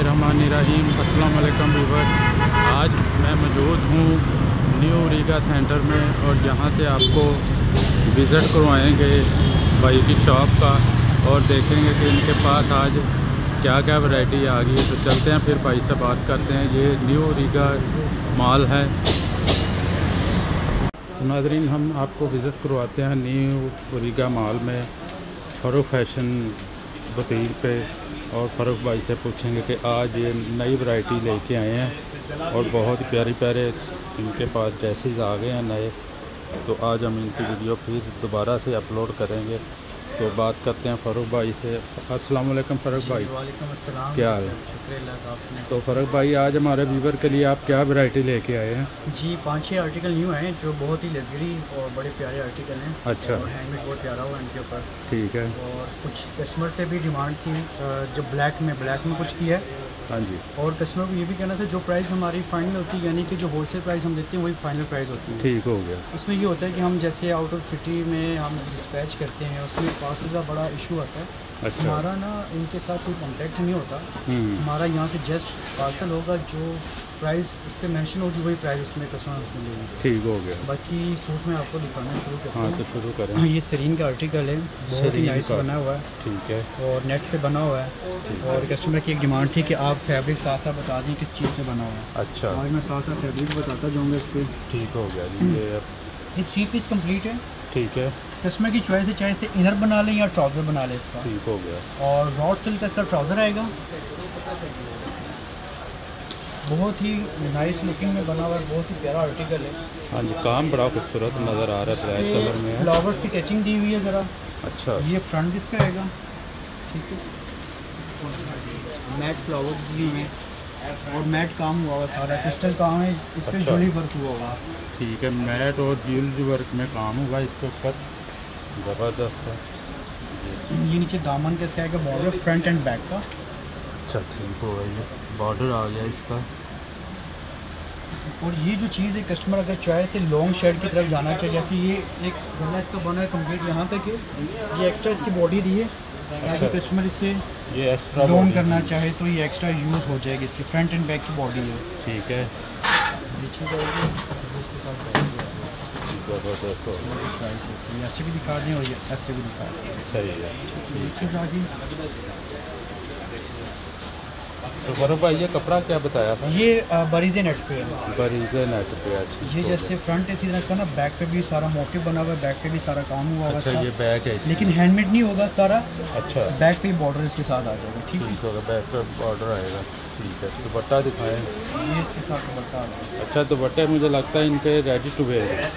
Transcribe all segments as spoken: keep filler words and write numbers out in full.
बिस्मिल्लाहिर्रहमानिर्रहीम। अस्सलाम वालेकुम व्यूअर। आज मैं मौजूद हूँ न्यू रीगा सेंटर में और यहाँ से आपको विज़िट करवाएंगे भाई की शॉप का और देखेंगे कि इनके पास आज क्या क्या वैरायटी आ गई है। तो चलते हैं फिर भाई से बात करते हैं। ये न्यू रीगा मॉल है। तो नाज़रीन, हम आपको विज़िट करवाते हैं न्यू रीगा मॉल में फ़ारूक फैशन बुटीक पे और फ़ारूक भाई से पूछेंगे कि आज ये नई वैरायटी लेके आए हैं और बहुत ही प्यारी प्यारे इनके पास ड्रेसेस आ गए हैं नए। तो आज हम इनकी वीडियो फिर दोबारा से अपलोड करेंगे। तो बात करते हैं फ़ारूक भाई से। अस्सलाम वालेकुम फ़ारूक भाई। वालेकुम अस्सलाम। क्या हाल है? शुक्रिया आपने। तो फ़ारूक भाई, आज हमारे व्यूवर के लिए आप क्या वैरायटी लेके आए हैं? जी, पाँच छः आर्टिकल न्यू हैं जो बहुत ही लग्जरी और बड़े प्यारे आर्टिकल हैं। अच्छा। और हैंडमेड बहुत प्यारा हुआ इनके ऊपर। ठीक है। और कुछ कस्टमर से भी डिमांड थी जो ब्लैक में ब्लैक में कुछ किया है। हाँ जी। और कस्टमर को ये भी कहना था जो प्राइस हमारी फाइनल होती है, यानी कि जो होलसेल प्राइस हम देते हैं वही फाइनल प्राइस होती है। ठीक हो गया। उसमें ये होता है कि हम जैसे आउट ऑफ सिटी में हम डिस्पैच करते हैं, उसमें पार्सल का बड़ा इशू आता है। अच्छा। हमारा ना इनके साथ कोई कॉन्टैक्ट नहीं होता। हमारा यहाँ से जस्ट पार्सल होगा, जो प्राइस उस पर मैंशन होगी वही प्राइस उसमें कस्टमर से लेंगे। ठीक हो गया। बाकी सूट में आपको दिखाना शुरू करते हैं। हाँ, तो शुरू करें। हाँ, ये सरीन का आर्टिकल है, बहुत ही नाइस बना हुआ है। ठीक है। और नेट पे बना हुआ है। और कस्टमर की एक डिमांड थी कि आप फैब्रिक साथ साथ बता दें किस चीज़ पे बना हुआ है। अच्छा। आज मैं साथ साथ फैब्रिक बताता जाऊँगा इस पर। ठीक हो गया जी। ये ये थ्री पीस कम्प्लीट है। ठीक है। कस्टमर की चॉइस है, चाहे इसे इनर बना लें या ट्राउज़र बना लें इसका। ठीक हो गया। और रॉड सिल्क का इसका ट्राउज़र आएगा, बहुत ही नाइस लुकिंग में बना हुआ है, बहुत ही प्यारा आर्टिकल है। हाँ जी, काम बड़ा खूबसूरत नज़र आ रहा है, ब्लैक कलर में है। फ्लावर्स की टचिंग दी हुई है ज़रा। अच्छा। ये फ्रंट इसका आएगा। ठीक है। मैट फ्लावर्स भी हैं और मैट काम हुआ हुआ सारा, क्रिस्टल काम है इस पर। अच्छा। ज्वेलरी वर्क हुआ हुआ। ठीक है। मैट और ज्वेलरी वर्क में काम हुआ इसके ऊपर, ज़बरदस्त है। ये नीचे दामन का इसका आएगा बॉर्डर फ्रंट एंड बैक का। अच्छा, ठीक हो गया। बॉर्डर आ गया इसका। और ये जो चीज़ है, कस्टमर अगर चॉइस से लॉन्ग शर्ट की तरफ जाना चाहिए, जैसे ये एक गला इसका बना है कम्प्लीट यहाँ तक है, ये एक्स्ट्रा इसकी बॉडी दी है ताकि कस्टमर इससे ये एक्स्ट्रा लॉन्ग करना चाहे तो ये एक्स्ट्रा यूज़ हो जाएगी। इसकी फ्रंट एंड बैक की बॉडी है। ठीक है। ये चीज़ आएगी इसके साथ जाएगी। ज़बरदस्त हो गया। चॉइस है, ये ऐसे भी दिखा दें और ये ऐसे भी दिखा दें। सही है। ये चीज़ आ गई। तो फ़ारूक भाई, ये कपड़ा क्या बताया था? ये बरीजे नेट पे है। बरीजे नेट पे। अच्छा। ये जैसे फ्रंट इसी तरह का ना, बैक पे भी सारा मोटिव बना हुआ है, बैक पे भी सारा काम हुआ हुआ है। अच्छा, ये बैक है इसमें। लेकिन हैंडमेड नहीं होगा सारा। अच्छा। बैक पे बॉर्डर इसके साथ आ जाएगा। ठीक है। ठीक होगा, बैक पे बॉर्डर आएगा। ठीक है। दुपट्टा दिखाएं। ये इसके साथ दुपट्टा आ जाएगा। अच्छा, दुपट्टे मुझे लगता है इनके रेडी टू वेयर है।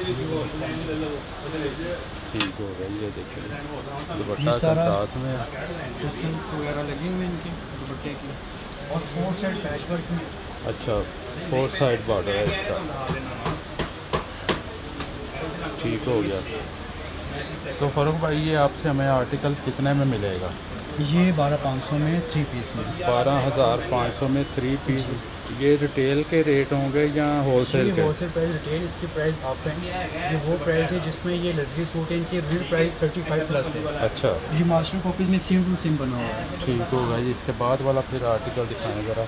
ठीक हो गया। ये देखिए दुपट्टा कंट्रास्ट में डिस्टेंस वगैरह लगे हुए हैं इनके दुपट्टे की। और फोर साइड पैच वर्क में। अच्छा, फोर साइड बॉर्डर है इसका। ठीक हो गया। तो फ़ारूक भाई, ये आपसे हमें आर्टिकल कितने में मिलेगा? ये बारह पाँच सौ में थ्री पीस में। बारह हज़ार पाँच सौ में थ्री पीस। ये रिटेल के रेट होंगे या होलसेल के? होलसेल प्राइस, रिटेल इसकी प्राइस आप है। ये वो प्राइस है जिसमें ये लग्जरी सूट है, इनकी real price thirty five plus है। अच्छा। ये मास्टर कॉपीज़ में सेम टू सेम बना हुआ है। ठीक होगा। इसके बाद वाला फिर आर्टिकल दिखाएं ज़रा।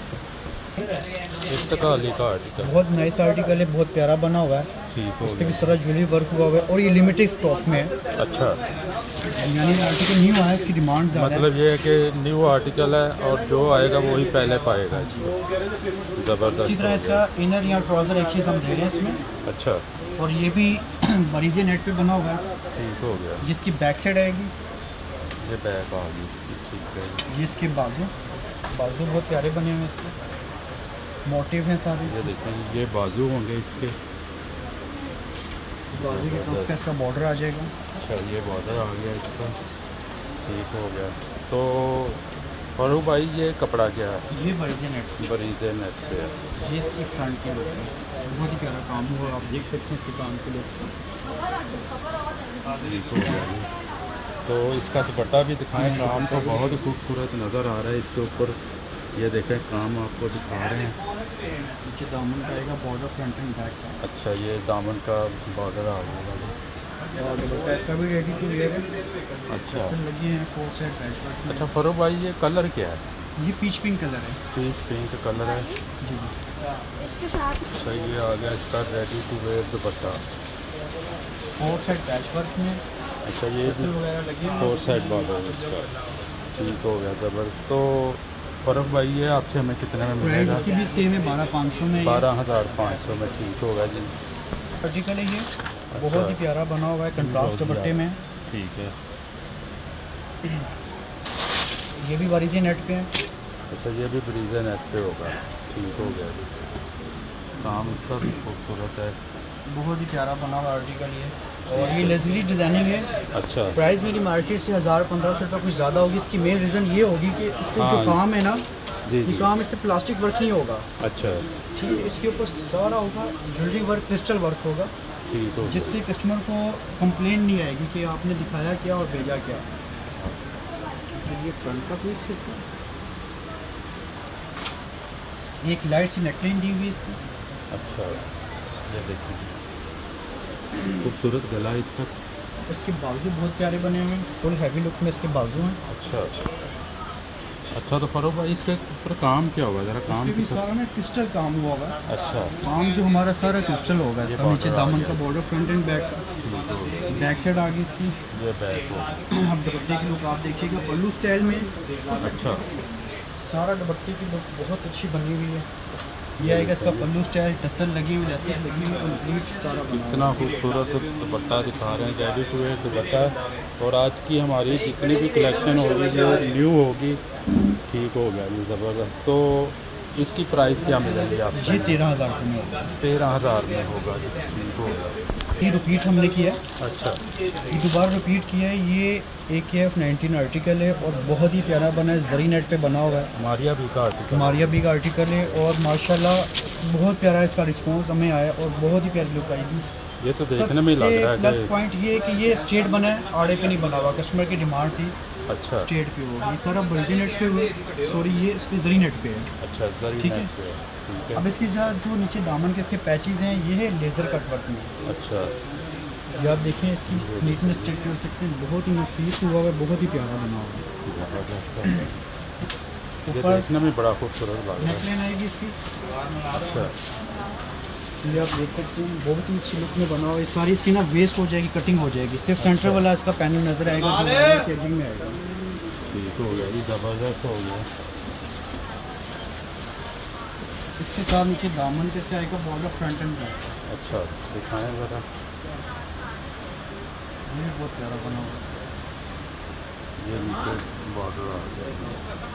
इस्तकाली का आर्टिकल, बहुत नाइस आर्टिकल है, बहुत प्यारा बना हुआ है। ठीक हो इस पर भी गया। सारा ज्वेलरी वर्क हुआ हुआ है और ये लिमिटेड स्टॉक में है। अच्छा। यानी आर्टिकल न्यू आया, इसकी डिमांड ज़्यादा है। मतलब ये है कि न्यू आर्टिकल है और जो आएगा वही पहले पाएगा। ज़बरदस्त। इसी तरह इसका इनर या ट्राउज़र एक चीज़ हम दे रहे हैं इसमें। अच्छा। और ये भी मरीजे नेट पे बना हुआ है। ठीक हो गया। जिसकी बैक साइड आएगी, ये बैक आ गई इसकी। ठीक है। ये इसके बाजू बाजू बहुत प्यारे बने हुए हैं, इसके मोटिव हैं सारे। ये देखें, ये बाजू होंगे इसके। बाजू की तरफ का इसका बॉर्डर आ जाएगा। अच्छा, ये बॉर्डर आ गया इसका। ठीक हो गया। तो फ़ारूक भाई, ये कपड़ा क्या है? ये बरीजे नेट बरीजे नेट पे है। ये इसकी फ्रंट की लुक है, बहुत ही प्यारा काम हुआ, आप देख सकते हैं इसके काम के लिए। ठीक हो गया। तो इसका दुपट्टा भी दिखाएं। काम तो बहुत ही खूबसूरत नज़र आ रहा है इसके ऊपर। ये देखें, काम आपको दिखा रहे हैं। नीचे दामन का आएगा बॉर्डर फ्रंट एंड बैक का। अच्छा, ये दामन का बॉर्डर आ गया। और दुपट्टा इसका भी रेडी टू वेयर है। अच्छा। लगे हैं फोर साइड पैच वर्क। अच्छा फ़ारूक भाई, ये कलर क्या है? ये पीच पिंक कलर है। पीच पिंक कलर है जी इसके साथ सही। ये आ गया इसका ready to wear dupatta, four side patch work में अच्छा ये टसल वगैरह लगे हैं। फोर साइड बॉर्डर इसका, ठीक हो गया ज़बर। तो फ़र्क भाई ये आपसे हमें कितने में प्राइस मिलेगा? इसकी भी सेम है, बारह पाँच सौ में। बारह हज़ार पाँच सौ में, ठीक होगा जी। आर्टिकल है ये, बहुत ही प्यारा बना हुआ है कंट्रास्ट दुपट्टे में। ठीक है, ये भी वारिज़ी नेट पे है। अच्छा ये भी ब्रीज़ा नेट पे होगा, ठीक हो गया जी। काम इसका भी खूबसूरत है, बहुत ही प्यारा बना हुआ आर्टिकल ये, और ये लेजरी डिज़ाइनिंग है। अच्छा प्राइस मेरी मार्केट से हज़ार पंद्रह सौ रुपये कुछ ज़्यादा होगी। इसकी मेन रीज़न ये होगी कि इस पर हाँ, जो काम है ना, जी ये जी, काम इससे प्लास्टिक वर्क नहीं होगा। अच्छा ठीक है, इसके ऊपर सारा होगा ज्वेलरी वर्क, क्रिस्टल वर्क होगा, ठीक हो गया। जिससे कस्टमर को कंप्लेन नहीं आएगी कि आपने दिखाया क्या और भेजा क्या। तो ये फ्रंट का पीस है इसका, एक लाइट सी नेकलाइन दी हुई है इसकी। अच्छा ये देखिए खूबसूरत गला है इसका। इसके बाजू बहुत प्यारे बने हुए हैं, फुल हैवी लुक में इसके बाजू हैं। अच्छा अच्छा, तो फरोख भाई इसके ऊपर काम क्या होगा, ज़रा काम इसके भी की तरफ- सारा ना क्रिस्टल काम हुआ होगा। अच्छा काम जो हमारा सारा क्रिस्टल होगा। ये इसका border नीचे आ दामन गया का बॉर्डर, फ्रंट एंड बैक, ठीक हो गया। बैक साइड आ गई इसकी। ये बैक हो, अब दुपट्टे की लुक आप देखिएगा पल्लू स्टाइल में, अच्छा सारा दुपट्टे की लुक बहुत अच्छी बनी हुई है। ये आएगा इसका पल्लू स्टाइल, टसल लगी हुई, लेसेस लगी हुई, कंप्लीट सारा बना हुआ कितना खूबसूरत दुपट्टा दिखा रहे हैं, रेडी टू वेयर दुपट्टा। और आज की हमारी जितनी भी कलेक्शन होगी वो न्यू होगी, ठीक हो गया ये ज़बरदस्त। तो इसकी प्राइस क्या मिलेगी है। आपसे? ये तेरह हज़ार रुपये में होगा। तेरह हज़ार में होगा जी, ठीक हो गया। ये रिपीट हमने किया है, अच्छा ये दोबारा रिपीट किया है। ये ए के एफ नाइनटीन आर्टिकल है और बहुत ही प्यारा बना है, जरी नेट पे बना हुआ है। मारिया भी का आर्टिकल, मारिया बी का आर्टिकल है और माशाल्लाह बहुत प्यारा इसका रिस्पांस हमें आया और बहुत ही प्यारी लुक आएगी। ये तो देखने में ही लग रहा प्लस है कि पॉइंट ये है कि ये स्टेट बना है, आड़े पे नहीं बना हुआ। कस्टमर की डिमांड थी अच्छा स्टेट पे हो, ये सारा बर्जी नेट पे हुआ, सॉरी ये इस पे जरी नेट पे है। अच्छा जरी ठीक है। नेट पे है, ठीक अब है। इसकी जो जो नीचे दामन के इसके पैचेस हैं, ये है लेज़र कट वर्क में। अच्छा ये आप देखें, इसकी नीटनेस चेक कर सकते हैं, बहुत ही नफीस हुआ है, बहुत ही प्यारा बना हुआ है। ज़बरदस्त है। ये ऊपर देखने में बड़ा खूबसूरत लग रहा है। नेकलाइन आएगी इसकी, अच्छा ये आप देख सकते हैं, बहुत ही अच्छी लुक में बना हुआ है। सारी इसकी ना वेस्ट हो जाएगी, कटिंग हो जाएगी, सिर्फ सेंटर वाला इसका पैनल नजर आएगा जो पैकिंग में आएगा। ठीक हो गया जी, ज़बरदस्त हो गया। इसके साथ नीचे दामन के इसका आएगा बॉर्डर, फ्रंट एंड बैक। अच्छा दिखाएं ज़रा, ये भी बहुत प्यारा बना हुआ है। ये नीचे बॉर्डर आ गया,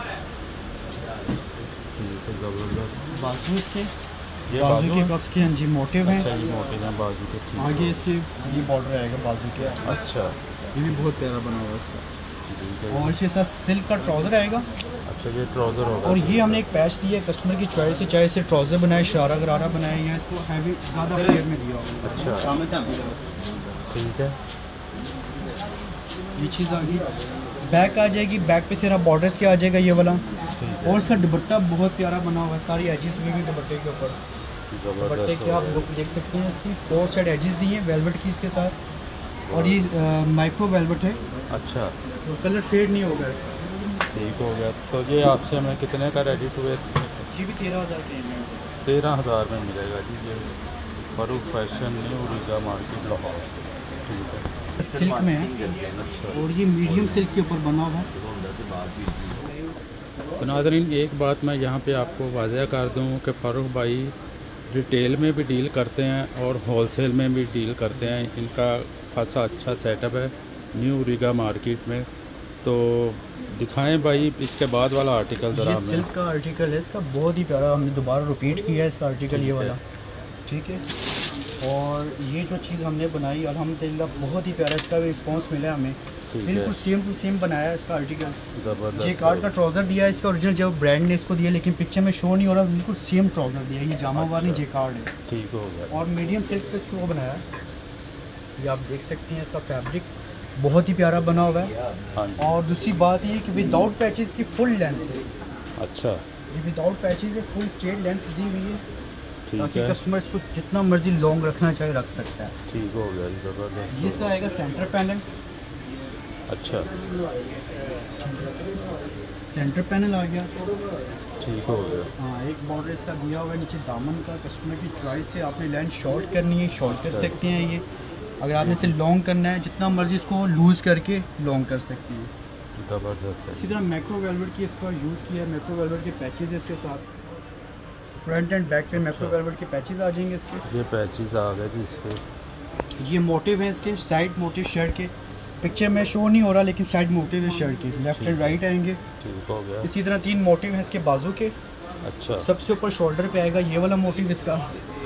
ठीक है ज़बरदस्त। बाजू इसके, ये बाजू बाजू के है? कफ के हाँ जी मोटे हैं। अच्छा ये मोटे हैं बाजू के, ठीक आगे है। इसके ये बॉर्डर आएगा बाजू के, अच्छा ये भी बहुत प्यारा बना हुआ है इसका। ठीक है। और इसके साथ सिल्क का ट्राउज़र आएगा अच्छा ये ट्राउज़र होगा, और ये हमने एक पैच दिया है कस्टमर की चॉइस है, चाहे इसे ट्राउज़र बनाए, शरारा गरारा बनाए या इसको हैवी ज़्यादा फ्लेयर में दिया होगा। अच्छा ठीक है। ये चीज़ आ गई, बैक आ जाएगी, बैक पे सिर्फ बॉर्डर्स के आ जाएगा ये वाला। ठीक है। और इसका दुपट्टा बहुत प्यारा बना हुआ है, सारी एजिस हुई हुई दुपट्टे के ऊपर। दुपट्टे ज़बरदस्त के हो आप गया। लुक देख सकते हैं, इसकी फोर साइड एजिस दी हैं वेलवेट की इसके साथ, और ये माइक्रो वेलवेट है, अच्छा तो कलर फेड नहीं होगा इसका। ठीक हो गया। तो ये आपसे हमें कितने का रेडी टू वेयर? ये भी तेरह हज़ार के हैं। तेरह हज़ार में मिलेगा जी, ये फरूख फैशन न्यू रीगा मार्केट लाहौर, ठीक है। सिल्क में है अच्छा और ये मीडियम सिल्क के ऊपर बना हुआ है। तो नाज़रीन एक बात मैं यहाँ पे आपको वाज़ह कर दूँ कि फ़ारूक भाई रिटेल में भी डील करते हैं और होलसेल में भी डील करते हैं। इनका खासा अच्छा सेटअप है न्यू रीगा मार्केट में। तो दिखाएं भाई इसके बाद वाला आर्टिकल ज़रा ये हमें। सिल्क का आर्टिकल है, इसका बहुत ही प्यारा, हमने दोबारा रिपीट किया है इसका आर्टिकल, ये ठीक है। वाला, ठीक है। और ये जो चीज़ हमने बनाई अल्हम्दुलिल्लाह बहुत ही प्यारा इसका भी रिस्पांस मिला है हमें। ठीक है, बिल्कुल सेम टू सेम बनाया है इसका आर्टिकल। ज़बरदस्त जे कार्ड का ट्राउज़र दिया है इसका ओरिजिनल, जो ब्रांड ने इसको दिया, लेकिन पिक्चर में शो नहीं हो रहा, बिल्कुल सेम ट्राउज़र दिया है। ये जामा वार नहीं, अच्छा। जे कार्ड है। ठीक हो गया। और मीडियम सिल्क पे इसको वो बनाया है, ये आप देख सकते हैं, इसका फैब्रिक बहुत ही प्यारा बना हुआ है। हाँ जी। और दूसरी बात ये कि विदाउट पैचेस की फुल लेंथ है, अच्छा ये विदाउट पैचेस है, फुल स्ट्रेट लेंथ दी हुई है, ठीक ताकि है, कस्टमर इसको जितना मर्जी लॉन्ग रखना चाहे रख सकता है। ठीक हो गया जी, ज़बरदस्त। ये इसका आएगा सेंटर पैनल, अच्छा सेंटर पैनल आ गया। ठीक हो गया। हाँ, एक बॉर्डर इसका दिया हुआ है नीचे दामन का। कस्टमर की चॉइस से आपने लेंथ शॉर्ट करनी है, शॉर्ट कर सकते हैं। ये अगर आपने इसे लॉन्ग करना है, जितना मर्जी इसको लूज़ करके लॉन्ग कर सकते हैं। ज़बरदस्त है। इसी तरह मैक्रो वेलवेट की इसका यूज़ किया है। मैक्रो वेलवेट के पैचेस है इसके साथ। फ्रंट एंड बैक पे मैक्रो वेलवेट के पैचेस आ जाएंगे इसके। ये पैचेस आ गए जी इसके। ये मोटिव है इसके, साइड मोटिव शर्ट के। पिक्चर में शो नहीं हो रहा लेकिन साइड मोटिव है शर्ट के, लेफ्ट एंड राइट आएंगे। ठीक हो गया। इसी तरह तीन मोटिव हैं इसके बाजू के। अच्छा। सबसे ऊपर शोल्डर पे आएगा ये वाला मोटिव इसका,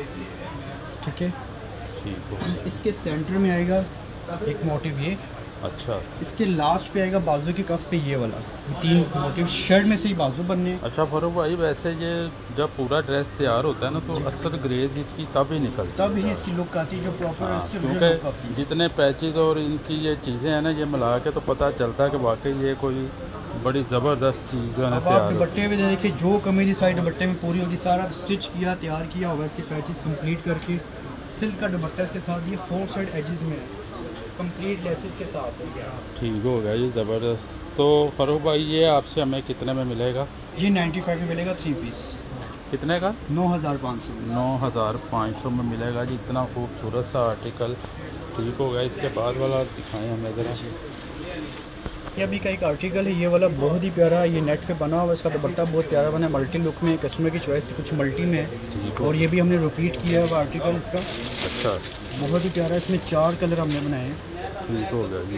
ठीक है। ठीक हो गया। इसके सेंटर में आएगा एक मोटिव ये। अच्छा। इसके लास्ट पे आएगा बाजू के कफ पे ये वाला। ये तीन मोटिव शर्ट में से ही बाजू बनने हैं। अच्छा फारूक भाई, वैसे ये जब पूरा ड्रेस तैयार होता है ना तो असल ग्रेज इसकी तब ही निकलती तब ही इसकी लुक आती है जो प्रॉपर हाँ, इसकी रियल लुक आती क्योंकि है। जितने पैचेज और इनकी ये चीज़ें हैं ना, ये मिला के तो पता चलता है कि वाकई ये कोई बड़ी ज़बरदस्त चीज़ जो है ना अब आप तैयार होती दुपट्टे में देखिए, जो कमी थी साइड दुपट्टे में पूरी होगी। सारा स्टिच किया, तैयार किया होगा इसके पैचेस कंप्लीट करके। सिल्क का दुपट्टा इसके साथ, ये फोर साइड एजेस में है, कंप्लीट लेसेस के साथ है। ठीक हो गया ये ज़बरदस्त। तो फारूक भाई, ये आपसे हमें कितने में मिलेगा? ये नाइन्टी फाइव में मिलेगा थ्री पीस। कितने का? नौ हज़ार पाँच सौ नौ हज़ार पाँच सौ में मिलेगा जी। इतना खूबसूरत सा आर्टिकल। ठीक हो गया। इसके बाद वाला दिखाएं हमें ज़रा। ये अभी का एक आर्टिकल है, ये वाला बहुत ही प्यारा है। ये नेट पे बना हुआ है, इसका दुपट्टा बहुत प्यारा बना है, मल्टी लुक में। कस्टमर की चॉइस से कुछ मल्टी में है और ये भी हमने रिपीट किया है वो आर्टिकल इसका। अच्छा। बहुत ही प्यारा है। इसमें चार कलर हमने बनाए हैं। ठीक हो गया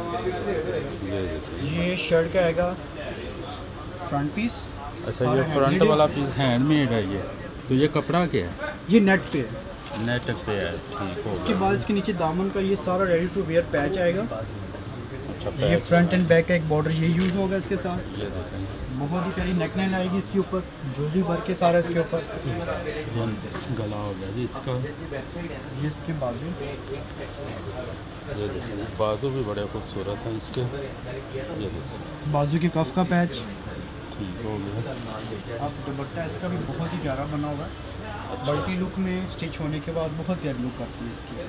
जी। ये देखिए। ये शर्ट का आएगा फ्रंट पीस। अच्छा, ये फ्रंट वाला पीस हैंडमेड है ये। तो ये कपड़ा क्या है? ये नेट पे है, नेट पे है। ठीक हो उसके गया। बाद इसके नीचे दामन का ये सारा रेडी टू वेयर पैच आएगा। अच्छा, ये पैच। फ्रंट एंड बैक का एक बॉर्डर ये यूज़ होगा इसके साथ। ये देखें। बहुत ही प्यारी नेक लाइन आएगी इसके ऊपर, ज्वेलरी वर्क के सारा इसके ऊपर। ये गला हो गया जी इसका। ये इसके बाजू, ये देखिए, बाजू भी बड़े खूबसूरत हैं इसके। ये देखिए, बाजू के कफ का पैच। ठीक हो गया। अब दुपट्टा इसका भी बहुत ही प्यारा बना हुआ है। मल्टी लुक में स्टिच होने के बाद बहुत प्यारी लुक आती है इसकी।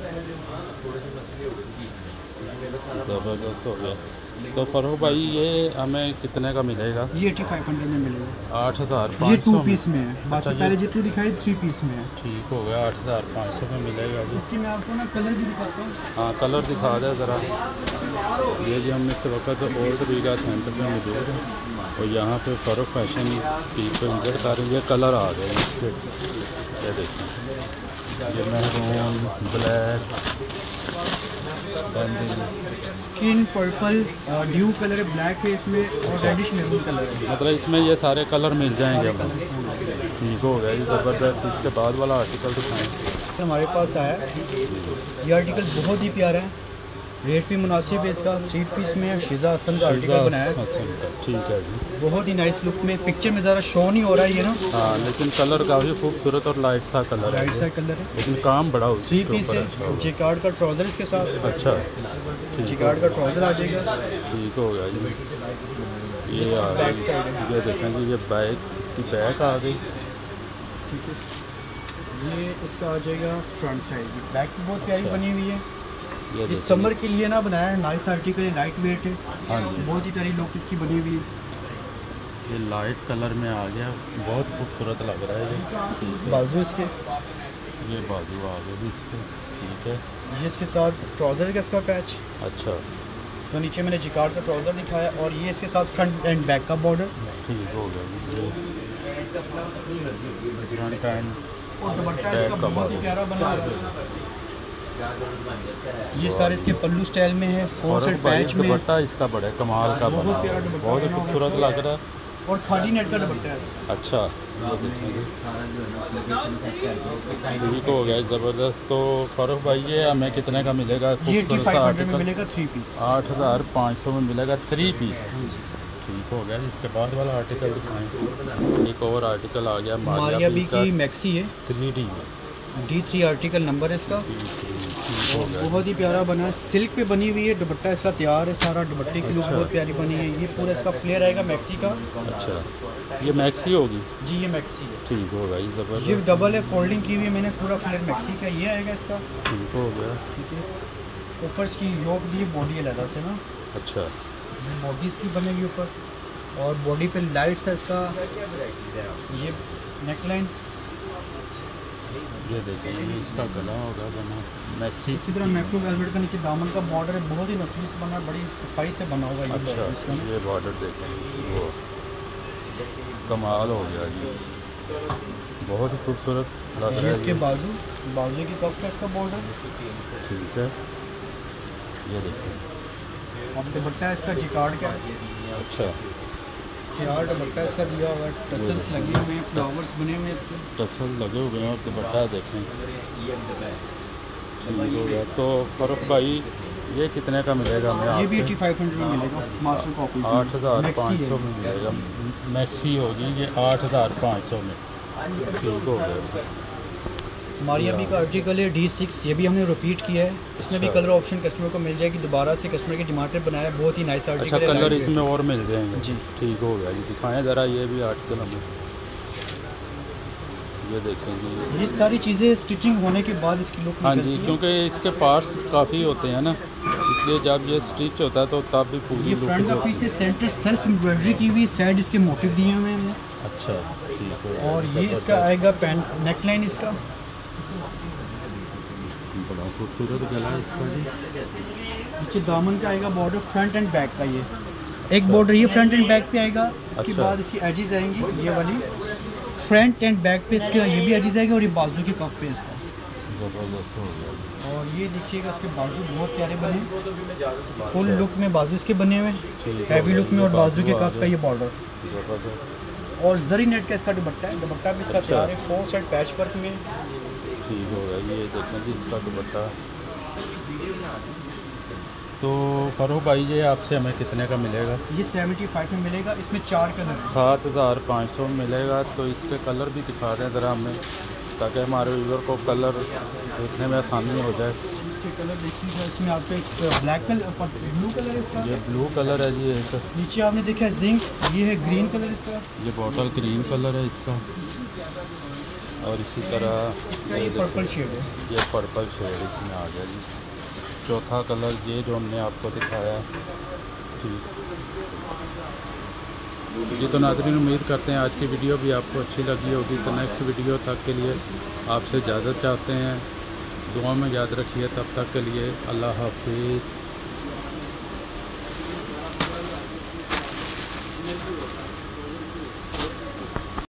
ज़बरदस्त हो गया। तो फारूक भाई, ये हमें कितने का मिलेगा? ये एटी फाइव हंड्रेड में मिलेगा। आठ हज़ार ये पाँच टू सौ पीस में है, बाकी अच्छा, पहले जितनी दिखाई थ्री पीस में है। ठीक हो गया। आठ हज़ार पाँच सौ में मिलेगा जी। इसकी मैं आपको ना कलर भी दिखाता हूँ। हाँ, कलर दिखा दे ज़रा। ये जी हम इस वक्त ओल्ड रीगा सेंटर में मौजूद है और यहाँ पे फारूक फैशन पीस पे विजिट कर रही है। कलर आ गए हैं इसके। ये देखिए, ये महरून, ब्लैक, स्किन पर्पल, ड्यू कलर ब्लैक है इसमें और रेडिश मैरून कलर है। मतलब इसमें ये सारे कलर मिल जाएंगे सारे हमें। कलर इसमें मिलेंगे। ठीक हो गया जी, ज़बरदस्त। इसके बाद वाला आर्टिकल दिखाएं। तो हमारे पास आया है। ये आर्टिकल बहुत ही प्यारा है, रेट भी मुनासिब है इसका। थ्री पीस में शीज़ा हसन का आर्टिकल बनाया है। हसन का। ठीक है जी। बहुत ही नाइस लुक में। पिक्चर में ज़रा शो नहीं हो रहा है ये ना। हाँ, लेकिन कलर काफ़ी खूबसूरत और लाइट सा कलर है। राइट ये। साइड कलर है। लेकिन काम बड़ा हो थ्री पीस है। जेकार्ड का ट्राउज़र इसके साथ। अच्छा। ठीक जेकार्ड का ट्राउज़र आ जाएगा। ठीक हो गया जी। ये आ बैक गई। साइड है। ये देखें जी, ये बैक, इसकी बैक आ गई। ठीक है। ये इसका आ जाएगा फ्रंट साइड। बैक भी बहुत प्यारी अच्छा। बनी हुई है। ये इस देखिए। समर के लिए ना बनाया है। नाइस आर्टिकल है, लाइट वेट है। हाँ जी। बहुत ही प्यारी लुक इसकी बनी हुई है। ये लाइट कलर में आ गया, बहुत खूबसूरत लग रहा है ये। ठीक है। बाजू इसके, ये बाजू आ गई इसके। ठीक है। ये इसके साथ ट्राउज़र का इसका पैच। अच्छा। तो नीचे मैंने जिकार्ड का ट्राउज़र दिखाया और ये इसके साथ फ्रंट एंड बैक का बॉर्डर ठीक हो गया जी। फ्रंट एंड और दुपट्टा बैक इसका का बहुत ही बॉर्डर। प्यारा बना हुआ है। ये सारे इसके पल्लू स्टाइल में है, फोर और साइड भाई पैच में दुपट्टा इसका बड़ा कमाल का बहुत बना प्यारा हुआ है। दुपट्टा बहुत बना हुआ है खूबसूरत इसका। लग रहा है। और खादी नेट का दुपट्टा है इसका। अच्छा, ये देखेंगे। ठीक हो गया, ज़बरदस्त। तो फारूक भाई, ये हमें कितने का मिलेगा? ये एटी खूबसूरत सा फाइव हंड्रेड में आर्टिकल मिलेगा थ्री पीस। आठ हज़ार पाँच सौ में मिलेगा थ्री पीस। ठीक हो गया। इसके बाद वाला आर्टिकल दिखाएं। एक और आर्टिकल आ गया मारिया बी का की मैक्सी है, थ्री डी में। डी थ्री आर्टिकल नंबर है इसका। ठीक हो और गया। बहुत ही प्यारा बना है, सिल्क पे बनी हुई है। दुपट्टा इसका तैयार है सारा, दुपट्टे की लुक अच्छा। बहुत प्यारी बनी है। ये पूरा इसका फ्लेयर आएगा मैक्सी का। अच्छा, ये मैक्सी होगी। जी ये मैक्सी है। ठीक होगा ये ये ज़बरदस्त। डबल है, फोल्डिंग की हुई है मैंने, पूरा फ्लेयर मैक्सी का ये आएगा इसका। ठीक हो गया। ठीक है। ऊपर इसकी योक दी बॉडी अलग से ना, अच्छा। बॉडी इसकी बनेगी ऊपर। और बॉडी पे लाइट्स है इसका, ये नेकलाइन, ये देखिए ये इसका गला होगा बना मैक्सी। इसी तरह मैक्रो वेलवेट का नीचे दामन का बॉर्डर है, बहुत ही नफीस बना, बड़ी सफाई से बना हुआ है। अच्छा, ये इसका ये बॉर्डर देखें, वो कमाल हो गया जी, बहुत ही खूबसूरत लग रहा ये है। इसके बाजू बाजू की कफ का इसका बॉर्डर, ठीक है, ये देखिए। अब दुपट्टा है इसका जिकार्ड का है, अच्छा, जिकार्ड दुपट्टा इसका दिया हुआ है, टसल्स लगे हुए हैं, फ्लावर्स बने हुए हैं इसके। टसल लगे हुए हैं और दुपट्टा देखें, ठीक हो गया। तो फरुख भाई ये कितने का मिलेगा हमें? ये भी आपसे एटी फाइव हंड्रेड में मिलेगा मास्टर कॉपी, आठ हज़ार पाँच सौ में मिलेगा। मैक्सी होगी ये आठ हज़ार पाँच सौ में, ठीक हो गया। हमारी अभी का आर्टिकल है डी सिक्स, ये भी हमने रिपीट किया है, इसमें भी अच्छा। कलर ऑप्शन कस्टमर को मिल जाएगी, दोबारा से कस्टमर की डिमांड पे बनाया है, बहुत ही नाइस अच्छा, आर्टिकल है। कलर लाइट इसमें और मिल जाएंगे जी। ठीक हो गया जी। दिखाएं ज़रा ये भी आर्टिकल हमें, ये देखेंगे। वेट। ये सारी चीज़ें स्टिचिंग होने के बाद इसकी लुक हाँ निकलती जी, है। क्योंकि इसके पार्ट्स काफ़ी होते हैं ना, इसलिए जब ये स्टिच होता है तो तब भी पूरी ये लुक फ्रंट का पीस है, सेंटर सेल्फ एम्ब्रॉयडरी की हुई, साइड इसके मोटिव दिए हुए हैं हमने। अच्छा, ठीक है। और ये इसका आएगा पैन नेकलाइन इसका, बड़ा खूबसूरत गला है इसका जी। नीचे दामन का आएगा बॉर्डर फ्रंट एंड बैक का, ये एक बॉर्डर ये फ्रंट एंड बैक पे आएगा, इसके अच्छा। बाद इसकी एजेस आएंगी ये वाली, फ्रंट एंड बैक पे इसके ये भी एजेस आएगा, और ये बाजू के कफ पे इसका। ज़बरदस्त हो गया। और ये देखिएगा इसके बाजू बहुत प्यारे बने, फुल लुक में बाजू इसके बने हुए ठीक है, हैवी लुक में, और बाजू के बाजू आ कफ का ये बॉर्डर, ज़बरदस्त, और जरी नेट का इसका दुपट्टा है, दुपट्टा भी इसका अच्छा। तैयार है, फोर साइड पैच वर्क में। ठीक हो गया। ये देखें जी इसका दुपट्टा। तो फरूख भाई ये आपसे हमें कितने का मिलेगा? ये सेवेंटी फाइव में मिलेगा, इसमें चार कलर हैं। सात हज़ार पाँच सौ मिलेगा। तो इसके कलर भी दिखा दें ज़रा हमें, ताकि हमारे व्यूअर को कलर देखने में आसानी हो जाए। इसके कलर देखिएगा, इसमें आपको एक ब्लैक कलर, ब्लू कलर है इसका, ये ब्लू कलर है जी एक, नीचे आपने देखा है जिंक, ये है ग्रीन कलर इसका, ये बॉटल ग्रीन कलर है इसका, और इसी तरह इसका ये पर्पल शेड है। ये पर्पल शेड इसमें आ गया जी। चौथा कलर ये जो हमने आपको दिखाया है, ठीक। जी तो नाज़रीन, उम्मीद करते हैं आज की वीडियो भी आपको अच्छी लगी होगी। तो नेक्स्ट वीडियो तक के लिए आपसे इजाज़त चाहते हैं, दुआ में याद रखिए। तब तक के लिए अल्लाह हाफिज़।